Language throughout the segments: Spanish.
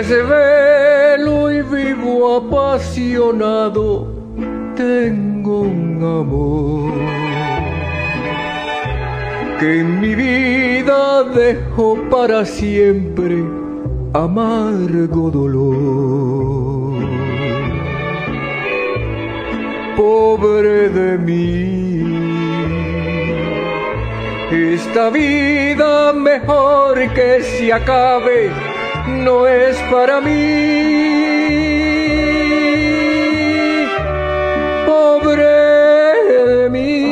desvelo y vivo apasionado, tengo un amor que en mi vida dejó para siempre amargo dolor. Pobre de mí, esta vida mejor que se acabe no es para mí. Pobre de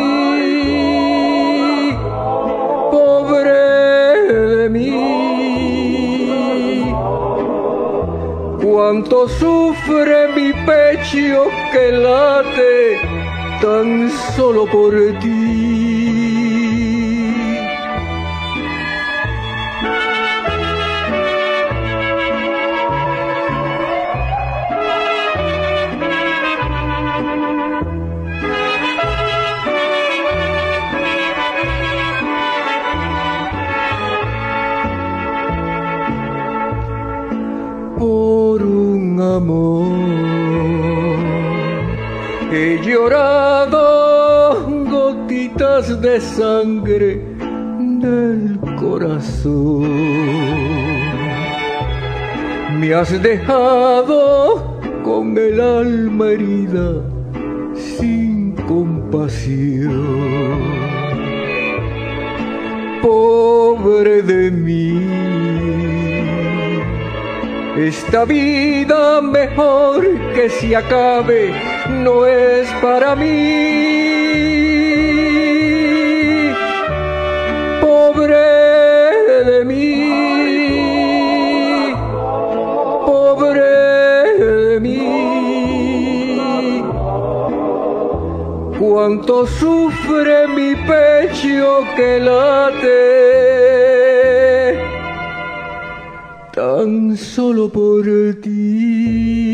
mí, pobre de mí. Cuánto sufre mi pecho que late tan solo por ti. Por un amor he llorado gotitas de sangre del corazón. Me has dejado con el alma herida sin compasión. Pobre de mí, esta vida mejor que se acabe no es para mí. Pobre de mí, pobre de mí. Cuánto sufre mi pecho que late tan solo por ti.